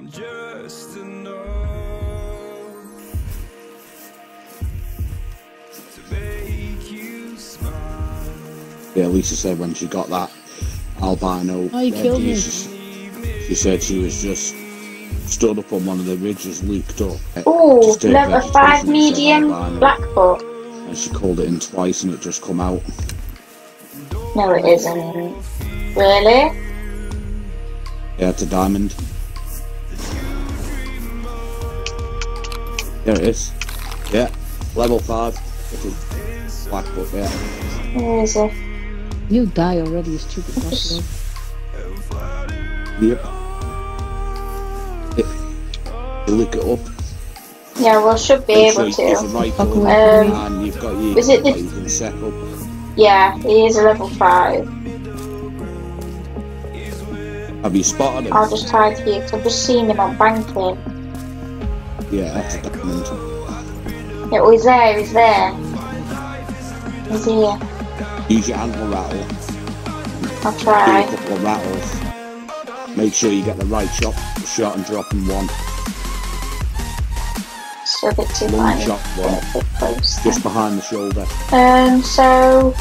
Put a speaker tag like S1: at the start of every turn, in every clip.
S1: just enough to make you smile.
S2: Yeah, Lisa said when she got that albino,
S3: Oh, you killed me.
S2: she said she was just stood up on one of the ridges, looped up.
S4: Oh,
S2: just take
S4: level
S2: vegetation
S4: 5
S2: and said
S4: medium
S2: albino,
S4: Blackfoot.
S2: and she called it in twice and it just come out.
S4: No, it isn't. Really?
S2: Yeah, it's a diamond. There it is. Yeah, level 5. It is Blackfoot, yeah.
S4: Where is it?
S3: You die already, you stupid bastard.
S2: Yep. You look it up.
S4: Yeah, well, should be
S2: Make
S4: able
S2: sure it's the
S4: to.
S2: right
S3: Fuck
S2: one,
S3: away
S2: and you've got your
S4: is it the-
S2: you can set up.
S4: Yeah, he is a level 5.
S2: Have you spotted him?
S4: I'll just hide here because I've just seen him on banking.
S2: Yeah, that's a diamond.
S4: Yeah, oh, he's there, he's there. He's here.
S2: Use your antler rattle.
S4: I'll
S2: Do a
S4: try.
S2: couple of rattles. Make sure you get the right shot and drop in one.
S4: Still a bit too
S2: One
S4: light.
S2: shot, one.
S4: A bit close.
S2: Just behind the shoulder.
S4: So...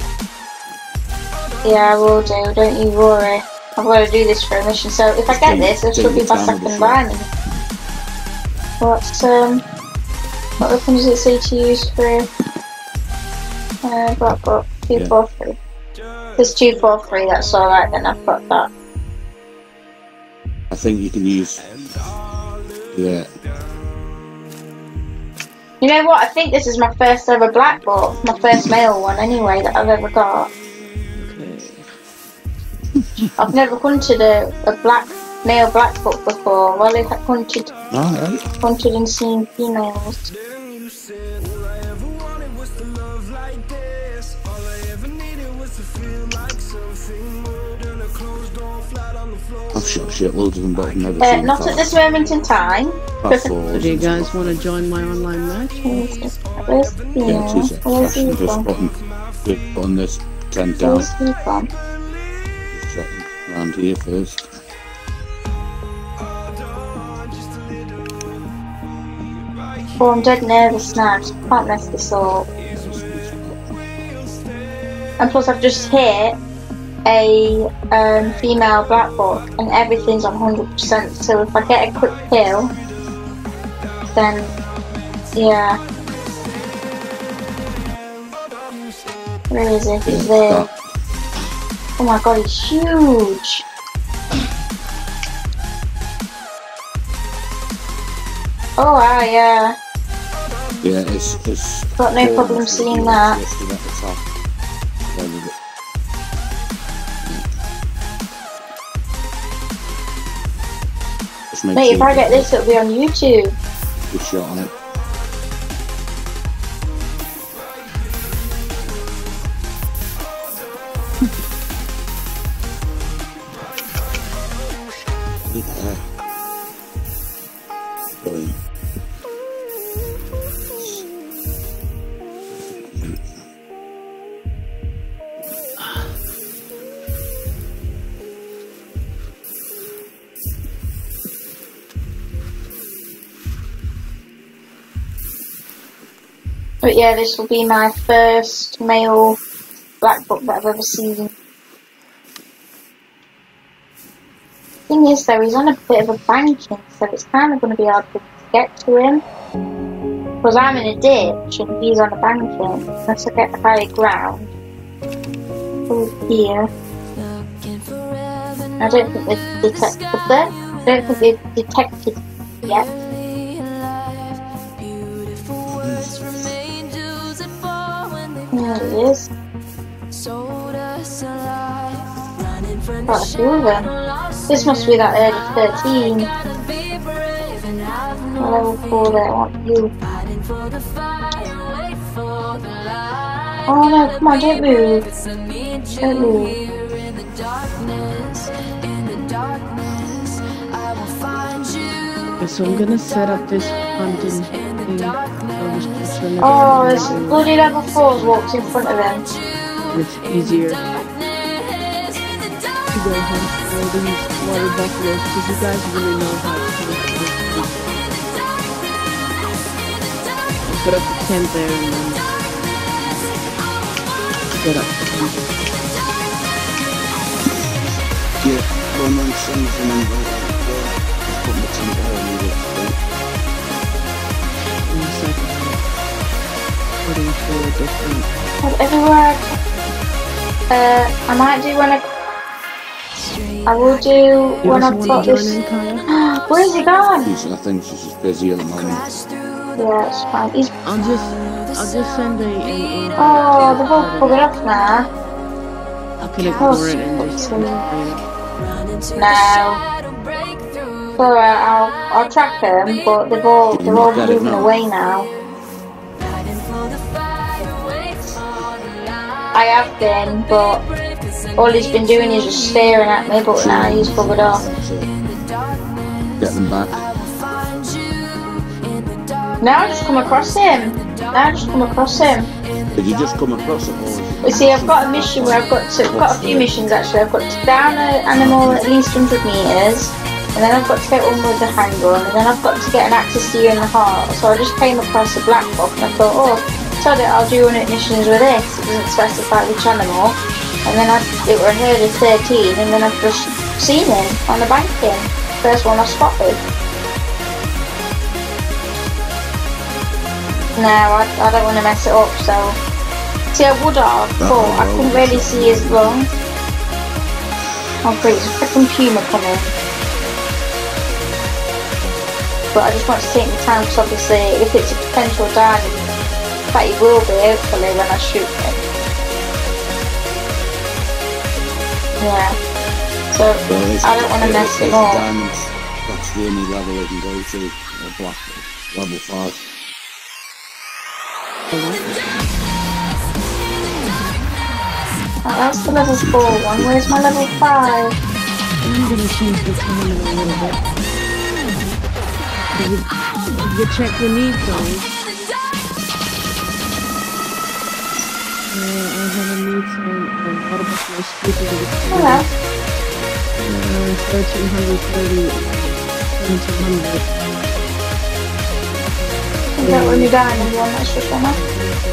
S4: Yeah, I will do, don't you worry. I've got to do this for a mission, so if I get this, it should be my second run. What weapon does it say to use for... got 243. There's 243, that's alright then, I've got that.
S2: I think you can use... Yeah.
S4: You know what, I think this is my first ever black book, my first male one anyway that I've ever got. I've never hunted a male black book before. Well, I've hunted and seen females.
S2: I've shot shitloads of them, but I've never seen
S4: Not at this moment in time.
S3: So do you guys want to join my online match?
S4: Where's the
S2: Yeah, 2 seconds.
S4: Where's he
S2: Just
S4: from?
S2: on this 10 down.
S4: Where's he from?
S2: Just shot around here first.
S4: Oh, I'm dead nervous now. Just can't mess this up. And plus, I've just hit a female black book, and everything's on 100%. So if I get a quick kill, then yeah. Where is he? He's there. Oh my god, he's huge. Oh wow, yeah.
S2: Yeah, it's
S4: Got no problem seeing that.
S2: listed at the top. There we go. Just make
S4: Mate,
S2: sure
S4: if I
S2: you
S4: get this, it'll be on YouTube.
S2: good shot on it. Brilliant.
S4: But yeah, this will be my first male black book that I've ever seen. Thing is though, he's on a bit of a banking, so it's kind of going to be hard to get to him. Because I'm in a ditch and he's on a banking, unless I get the higher ground. Over here. I don't think they've detected that. I don't think they've detected yet. There he is. Quite a few of them. This must be that early 13. Level 4 there, I want you. Oh no, come on, don't move. Don't move.
S3: Okay, so I'm gonna set up this hunting thing.
S4: Oh, this bloody level 4's walked in front of him.
S3: It's easier. go hunt all these water buffaloes because you guys really know how to do this. Put up a tent there and then get up.
S2: Yeah, one man sends and then go out there. Put my tent there and leave it.
S3: In a second. Putting for a different.
S4: Everywhere. I might do one. I will do when I've got this. Where's he gone?
S2: I think she's just busy at the moment.
S4: Yeah, it's fine. He's.
S3: I'll just send a
S4: Oh, they've all covered up now.
S3: I can ignore it and just
S4: No. Alright, I'll track them, but they're all moving away now. I have been, but all he's been doing is just staring at me, but now he's covered up.
S2: Get them back.
S4: Now I just come across him.
S2: Did you just come across it?
S4: You see, I've got a mission where I've got a few missions actually. I've got to down an animal at least 100 meters, and then I've got to get one with the handgun, and then I've got to get an active steer in the heart. So I just came across a black book and I thought, oh, so that I'll do 100 missions with this. It doesn't specify which animal. And then it were a herd of 13, and then I've just seen him on the banking. First one I spotted. No, I don't want to mess it up, so... See, I would have, but I couldn't really see his lung. Oh great, there's a freaking puma coming. But I just want to take my time, because obviously, if it's a potential dive, in fact he will be, hopefully, when I shoot him. Yeah. So, I don't want to mess him up.
S2: That's the only level it can go to, black, level 5.
S4: Oh, that's the level 4 one. Where's my level 5?
S3: I'm gonna change the time in a little bit. You check the need zone. I have a need zone of water buffalo speaking to the
S4: Hello.
S3: 1330, 1700.
S4: Is that when you die and you want that shit on that?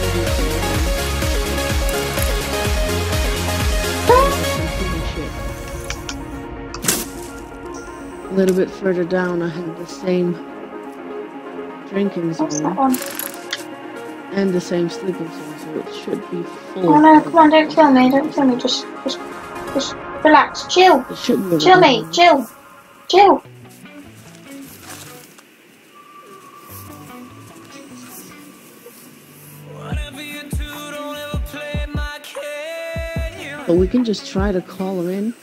S3: A little bit further down, I have the same drinking
S4: What's that
S3: zone
S4: one?
S3: and the same sleeping zone, so it should be full.
S4: Oh no, come on, don't kill me, just relax, chill.
S3: It should be
S4: Chill, mate, chill. Chill.
S3: But we can just try to call her in.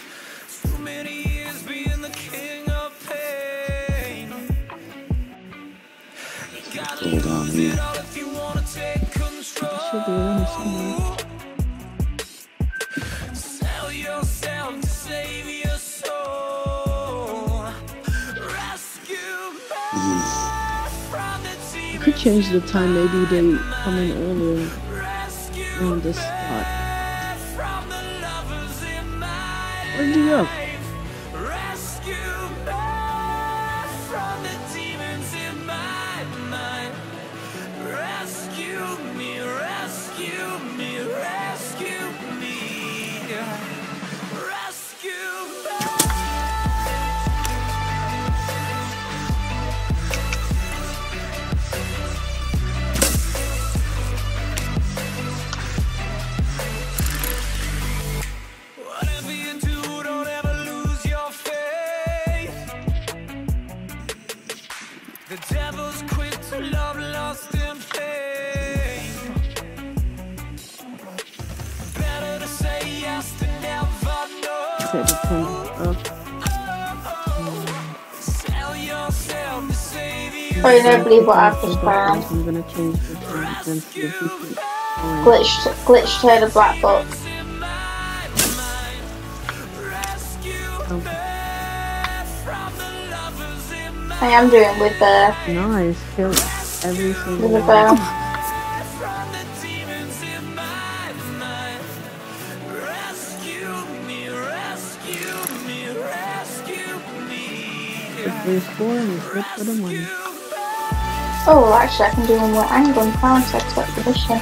S2: Hold on here.
S3: Should be around somewhere. I could change the time, maybe they come in earlier on this spot. Where'd you go?
S1: The devil's quick to love, lost in pain. Better to say yes than never know. Sell yourself to save you.
S4: I don't believe what I've just found.
S3: I'm gonna change the time and see if we can
S4: Glitched heard a black book. I am doing with the
S3: nice, kill every single
S4: with the
S3: one.
S4: bow.
S3: good for your score and it's good for the money.
S4: Oh, actually, I can do one more angle and counter to exhibition.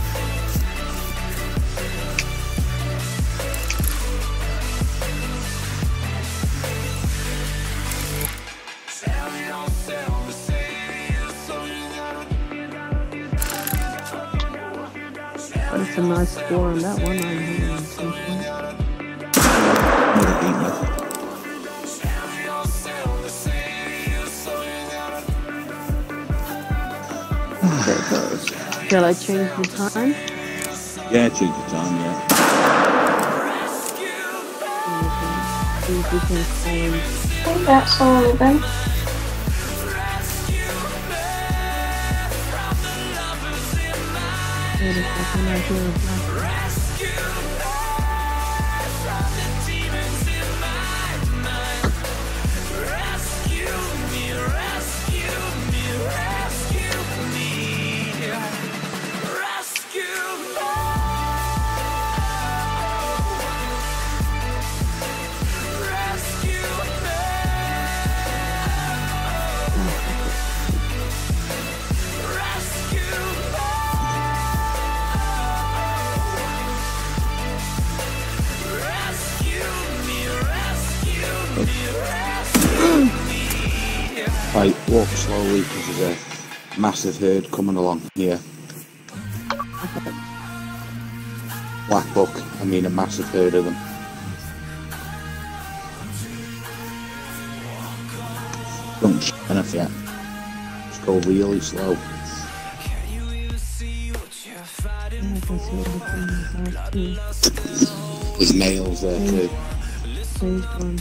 S3: But it's a nice score on that one. I'm hitting some points.
S2: Never beat me.
S3: There it goes. Shall I change the time?
S2: Yeah, change the time, yeah.
S3: See if we can find.
S4: I think that's all of them.
S3: Wait a second, I hear a black.
S2: Right, walk slowly because there's a massive herd coming along here. Black buck, I mean a massive herd of them. Don't turn off yet. Just go really slow.
S3: I can see everything myself too.
S2: There's nails there too.
S3: Changed one.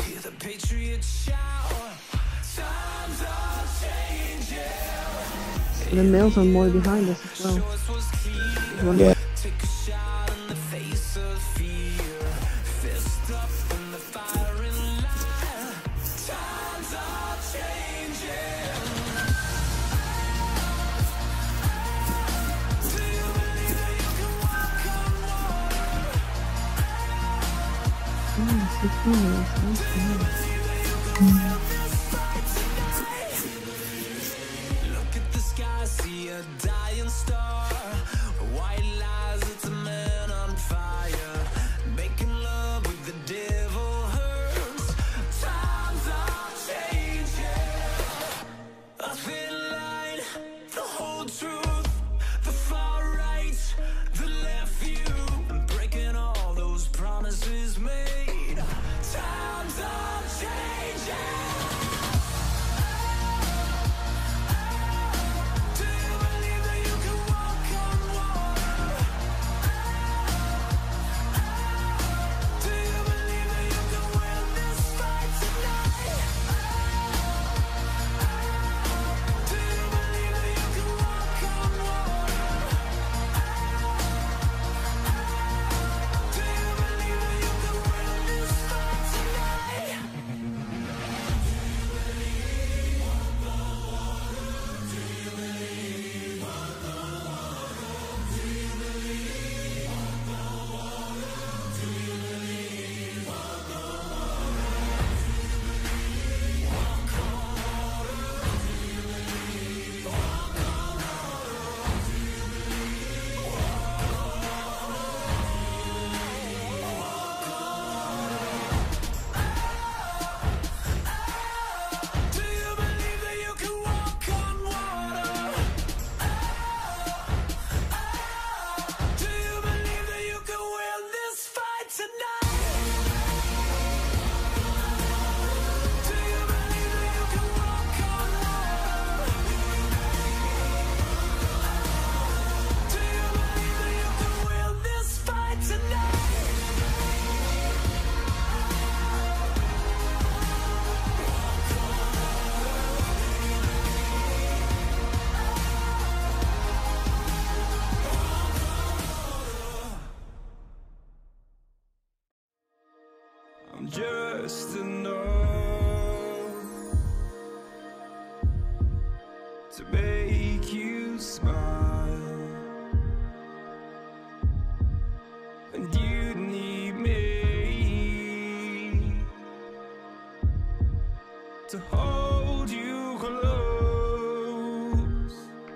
S3: The males are more behind us as well.
S2: Yeah.
S1: Look at the sky, see a dying star. White lies, it's a man on fire. Making love with the devil hurts. Times are changing. A thin line, the whole truth. The far right, the left view. And breaking all those promises made. Times are changing. Do you believe that you can walk on water? Do you believe that you can win this fight tonight? Do you believe that you can walk on water? Do you believe that you can win this fight tonight? Do you believe that you can walk on water? Do you believe that you can win this fight tonight? Do you believe that you can walk on water? Do you believe that you can win this fight tonight? I'm just enough to make you smile, and you need me to hold hold you close,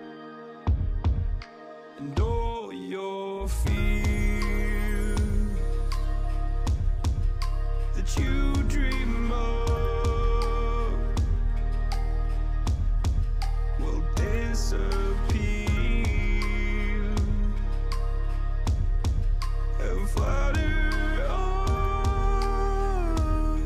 S1: and all your fears that you dream of will disappear and flutter on.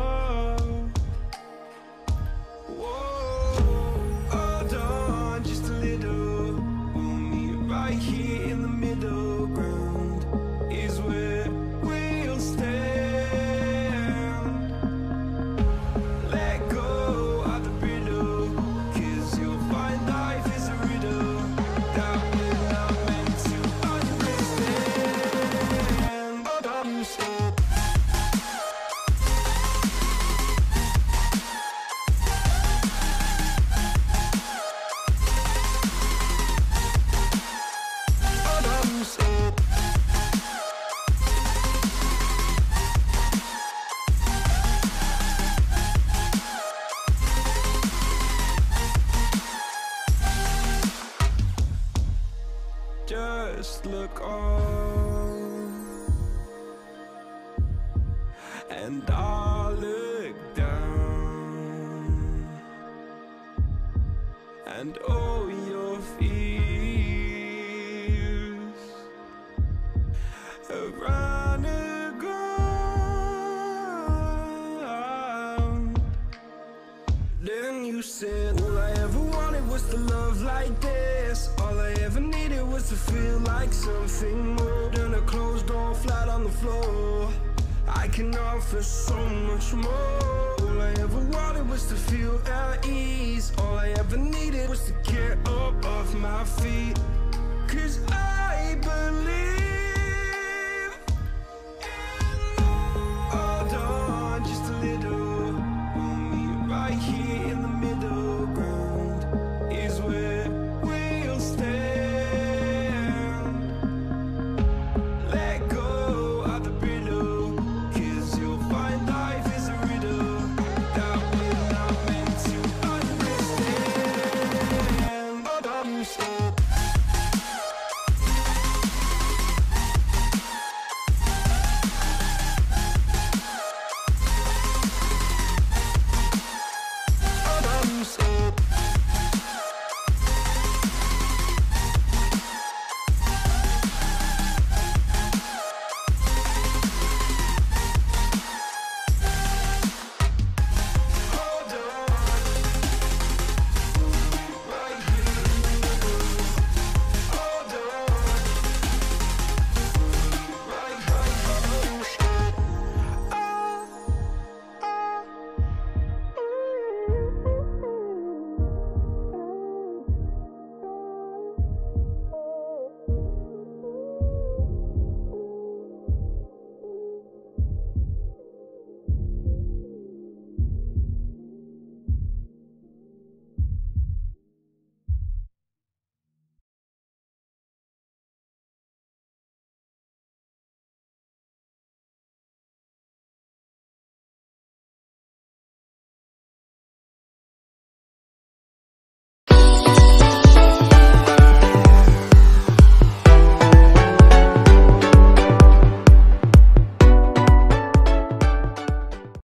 S1: Whoa, hold on just a little. We'll meet right here in the middle ground is where we'll stand. Let go of the brittle, 'cause you'll find life is a riddle that we're not meant to understand. Hold on, you said. Hold on, you said. Just look on, and I'll look down, and all your fears around the ground. Then you said, all I ever wanted was to love like this. All I ever needed was to feel like something more than a closed door flat on the floor. I can offer so much more. All I ever wanted was to feel at ease. All I ever needed was to get up off my feet. 'Cause I believe